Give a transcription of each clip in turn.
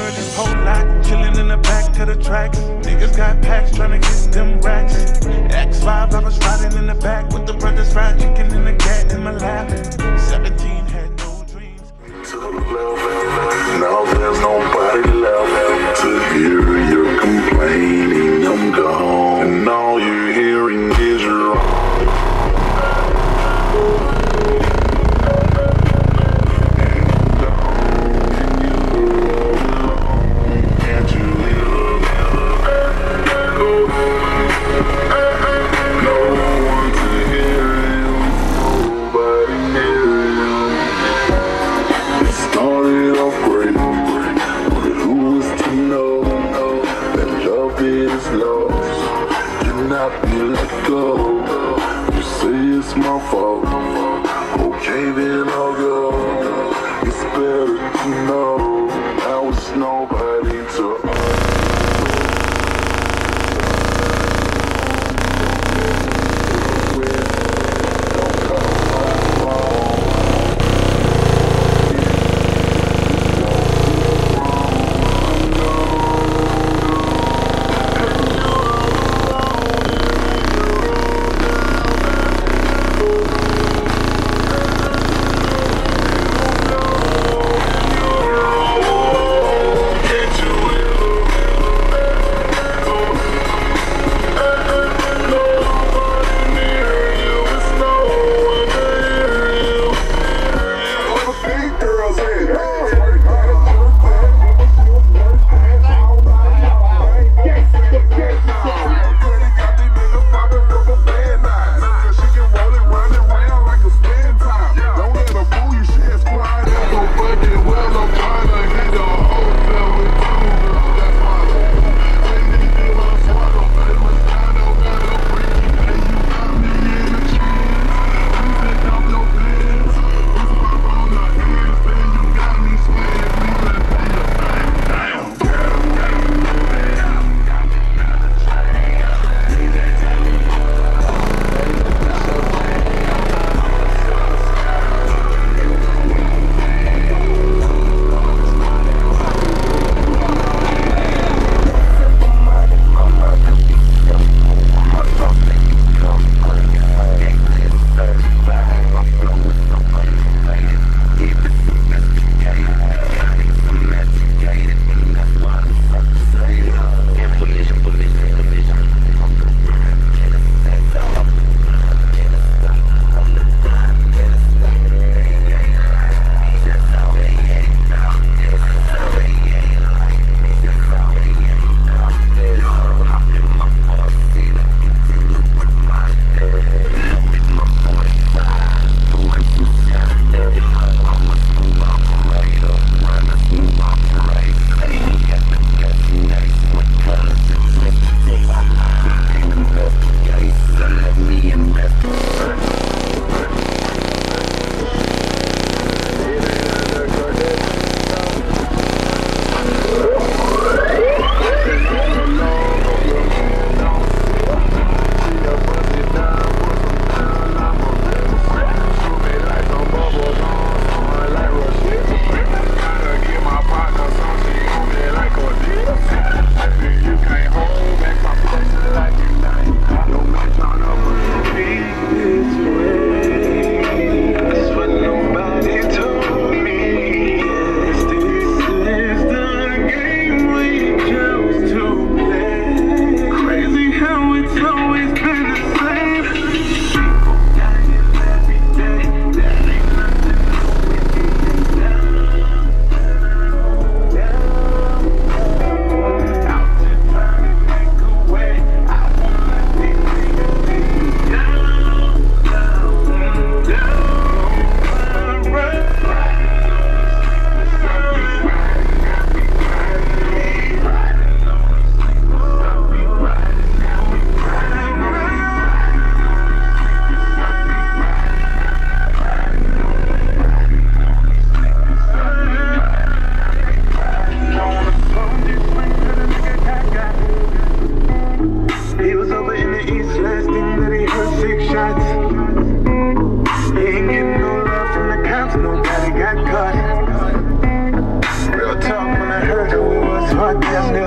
heard this whole lot. Chillin' in the back of the track. Niggas got packs tryna get them racks. X5, I was riding in the back with the brothers fried chicken and the cat in my lap. 17 had no dreams. Now there's nobody left to hear you complaining. I'm gone, and all you're hearing is your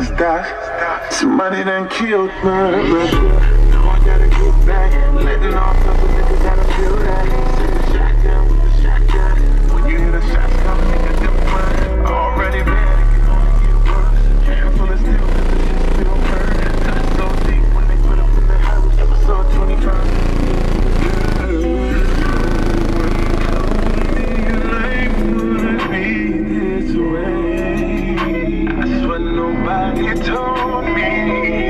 can't stop. Somebody done killed my brother. Now I gotta get back. Letting off other niggas gotta feel that. Send the shotgun with the shotgun. When you hear the shots come, nigga, them run. Already bad, it can only get worse. Handful of steel, cause the shit still burn. Cut so deep when they put up in the house. Episode 25. Nobody told me